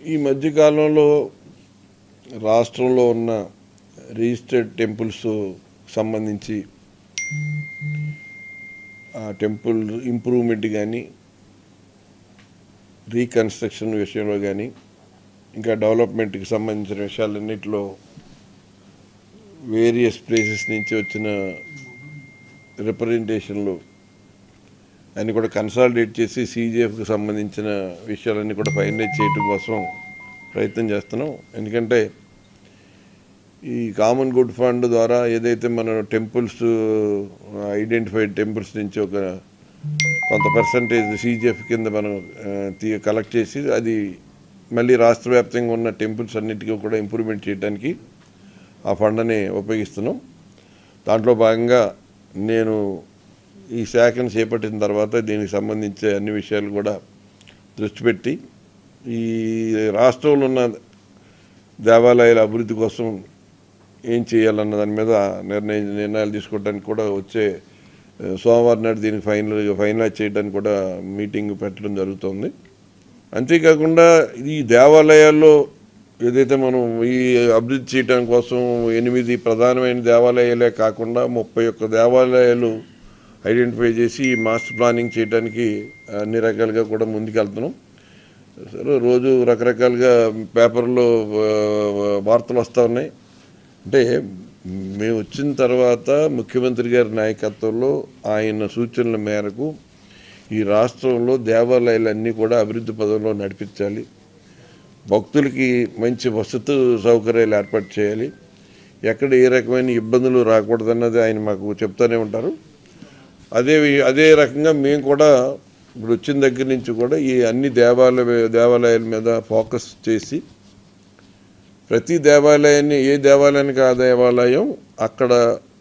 ఈ మధ్య కాలంలో రాష్ట్రంలో ఉన్న రిజిస్టర్డ్ టెంపుల్స్ సంబంధించి ఆ టెంపుల్ ఇంప్రూవ్మెంట్ కానీ రీకన్స్ట్రక్షన్ విషయంలో కానీ ఇంకా డెవలప్మెంట్కి సంబంధించిన విషయాలన్నింటిలో వేరియస్ ప్లేసెస్ నుంచి వచ్చిన రిప్రజెంటేషన్లు అన్నీ కూడా కన్సాలిడేట్ చేసి సీజీఎఫ్కి సంబంధించిన విషయాలన్నీ కూడా ఫైనలైజ్ చేయడం కోసం ప్రయత్నం చేస్తున్నాం. ఎందుకంటే ఈ కామన్ గుడ్ ఫండ్ ద్వారా ఏదైతే మన టెంపుల్స్ ఐడెంటిఫైడ్ టెంపుల్స్ నుంచి ఒక కొంత పర్సంటేజ్ సీజీఎఫ్ కింద మనం కలెక్ట్ చేసి అది మళ్ళీ రాష్ట్ర వ్యాప్తంగా ఉన్న టెంపుల్స్ అన్నిటికీ కూడా ఇంప్రూవ్మెంట్ చేయడానికి ఆ ఫండ్ని ఉపయోగిస్తున్నాం. దాంట్లో భాగంగా నేను ఈ శాఖను చేపట్టిన తర్వాత దీనికి సంబంధించి అన్ని విషయాలు కూడా దృష్టి పెట్టి ఈ రాష్ట్రంలో ఉన్న దేవాలయాల అభివృద్ధి కోసం ఏం చేయాలన్న దాని మీద నిర్ణయాలు తీసుకోవడానికి కూడా వచ్చే సోమవారం నాడు దీనికి ఫైనలైజ్ చేయడానికి కూడా మీటింగ్ పెట్టడం జరుగుతుంది. అంతేకాకుండా ఈ దేవాలయాల్లో ఏదైతే మనం ఈ అభివృద్ధి చేయడం కోసం 8 ప్రధానమైన దేవాలయాలే కాకుండా 31 దేవాలయాలు ఐడెంటిఫై చేసి మాస్టర్ ప్లానింగ్ చేయడానికి అన్ని రకాలుగా కూడా ముందుకెళ్తున్నాం. సరే, రోజు రకరకాలుగా పేపర్లో వార్తలు వస్తూ ఉన్నాయి. అంటే మేము వచ్చిన తర్వాత ముఖ్యమంత్రి గారి నాయకత్వంలో ఆయన సూచనల మేరకు ఈ రాష్ట్రంలో దేవాలయాలన్నీ కూడా అభివృద్ధి పదంలో నడిపించాలి, భక్తులకి మంచి వసతి సౌకర్యాలు ఏర్పాటు చేయాలి, ఎక్కడ ఏ రకమైన ఇబ్బందులు రాకూడదన్నది ఆయన మాకు చెప్తూనే ఉంటారు. అదే రకంగా మేము కూడా ఇప్పుడు వచ్చిన దగ్గర నుంచి కూడా ఈ అన్ని దేవాలయాల మీద ఫోకస్ చేసి ప్రతి దేవాలయాన్ని ఏ దేవాలయానికి ఆ దేవాలయం అక్కడ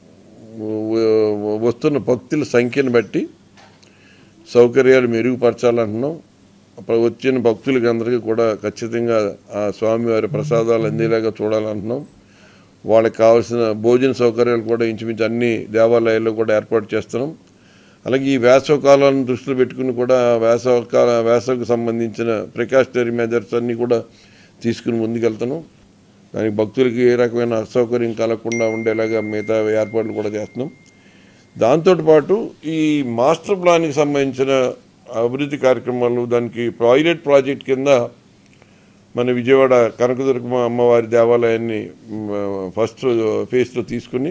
వస్తున్న భక్తుల సంఖ్యను బట్టి సౌకర్యాలు మెరుగుపరచాలంటున్నాం. వచ్చిన భక్తులకి అందరికీ కూడా ఖచ్చితంగా ఆ స్వామివారి ప్రసాదాలు అందేలాగా చూడాలంటున్నాం. వాళ్ళకి కావాల్సిన భోజన సౌకర్యాలు కూడా ఇంచుమించు అన్ని దేవాలయాల్లో కూడా ఏర్పాటు చేస్తున్నాం. అలాగే ఈ వేసవ కాలాన్ని దృష్టిలో పెట్టుకుని కూడా వేసవికి సంబంధించిన ప్రికాషనరీ మెజర్స్ అన్నీ కూడా తీసుకుని ముందుకెళ్తున్నాం. దానికి భక్తులకి ఏ రకమైన అసౌకర్యం కలగకుండా ఉండేలాగా మిగతా ఏర్పాట్లు కూడా చేస్తున్నాం. దాంతోపాటు ఈ మాస్టర్ ప్లాన్కి సంబంధించిన అభివృద్ధి కార్యక్రమాలు దానికి పైలట్ ప్రాజెక్ట్ కింద మన విజయవాడ కనకదుర్గమ్మ అమ్మవారి దేవాలయాన్ని ఫస్ట్ ఫేజ్లో తీసుకుని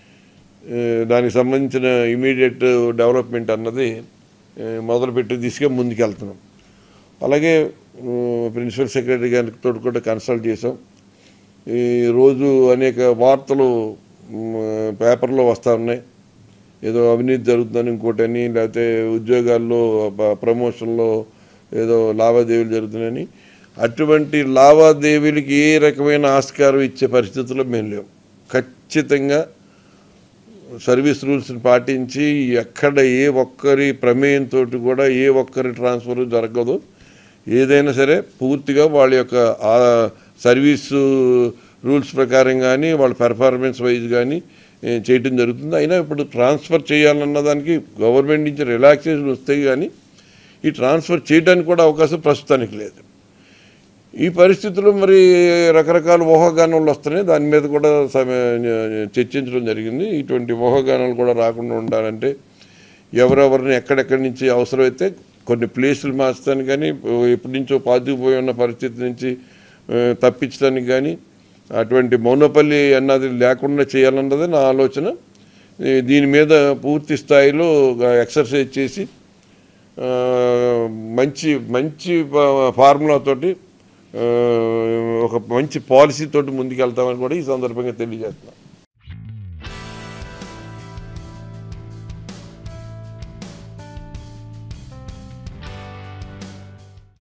దానికి సంబంధించిన ఇమీడియట్ డెవలప్మెంట్ అన్నది మొదలుపెట్టి దిశగా ముందుకెళ్తున్నాం. అలాగే ప్రిన్సిపల్ సెక్రటరీ గారితో కూడా కన్సల్ట్ చేసాం. ఈ రోజు అనేక వార్తలు పేపర్లో వస్తూ ఉన్నాయి, ఏదో అవినీతి జరుగుతుందని ఇంకోటని, లేకపోతే ఉద్యోగాల్లో ప్రమోషన్లో ఏదో లావాదేవీలు జరుగుతున్నాయని. అటువంటి లావాదేవీలకి ఏ రకమైన ఆస్కారం ఇచ్చే పరిస్థితుల్లో మేము లేవు. ఖచ్చితంగా సర్వీస్ రూల్స్ని పాటించి ఎక్కడ ఏ ఒక్కరి ప్రమేయంతో కూడా ఏ ఒక్కరి ట్రాన్స్ఫర్ జరగదు. ఏదైనా సరే పూర్తిగా వాళ్ళ యొక్క సర్వీసు రూల్స్ ప్రకారం కానీ వాళ్ళ పెర్ఫార్మెన్స్ వైజ్ కానీ చేయటం జరుగుతుంది. అయినా ఇప్పుడు ట్రాన్స్ఫర్ చేయాలన్న దానికి గవర్నమెంట్ నుంచి రిలాక్సేషన్ వస్తాయి, కానీ ఈ ట్రాన్స్ఫర్ చేయడానికి కూడా అవకాశం ప్రస్తుతానికి లేదు. ఈ పరిస్థితుల్లో మరి రకరకాల ఊహాగానాలు వస్తున్నాయి. దాని మీద కూడా చర్చించడం జరిగింది. ఇటువంటి ఊహాగానాలు కూడా రాకుండా ఉండాలంటే ఎవరెవరిని ఎక్కడెక్కడి నుంచి అవసరమైతే కొన్ని ప్లేసులు మార్చడానికి కానీ, ఎప్పటి నుంచో పాతుకుపోయి ఉన్న పరిస్థితి నుంచి తప్పించడానికి కానీ, అటువంటి మౌనపల్లి అన్నది లేకుండా చేయాలన్నది నా ఆలోచన. దీని మీద పూర్తి స్థాయిలో ఎక్సర్సైజ్ చేసి మంచి మంచి ఫార్ములాతోటి ఒక మంచి పాలసీతోటి ముందుకెళ్తామని కూడా ఈ సందర్భంగా తెలియజేస్తున్నాను.